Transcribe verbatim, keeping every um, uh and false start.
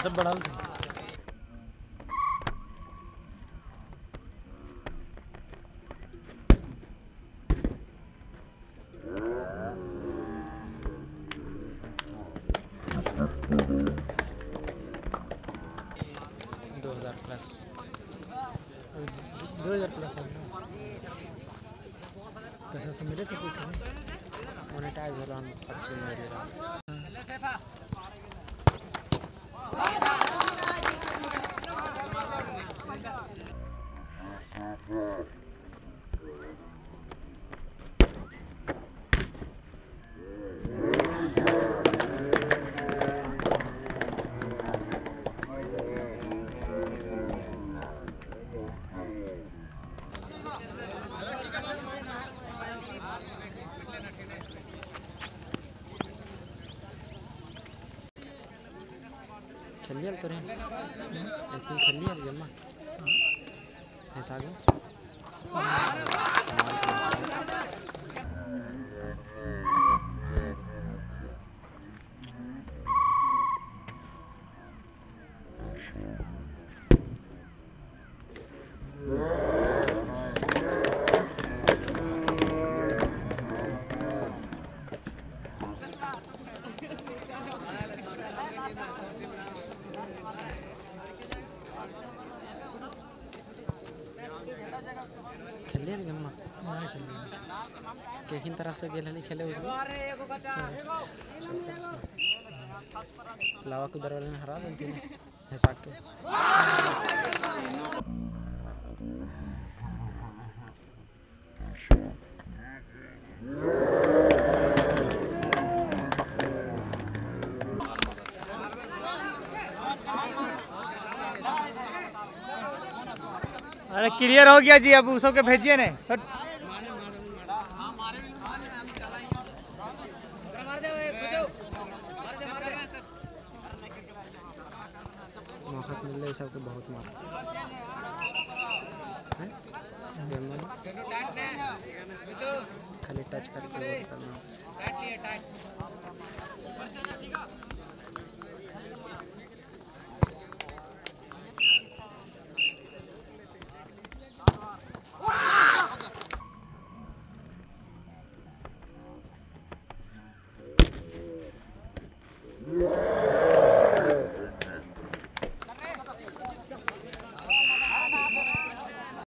Setup बढ़ा लो। दो हज़ार प्लस दो हज़ार प्लस है पैसा से मिले थे कुछ मोनेटाइज हो रहा परसों मेरे रहा। खेलिए तो रहे लेकिन खेलिए जम्मा ऐसा गो खेलिए जम्मा केहिन तरफ से गेल हली खेले उसको लावा कुदर वाले ने हरा देती ने ऐसा के अरे क्लियर हो गया जी, अब उसो के भेजिए ने। मौका मिल रहा है सबके बहुत मार खाली टच करके करना।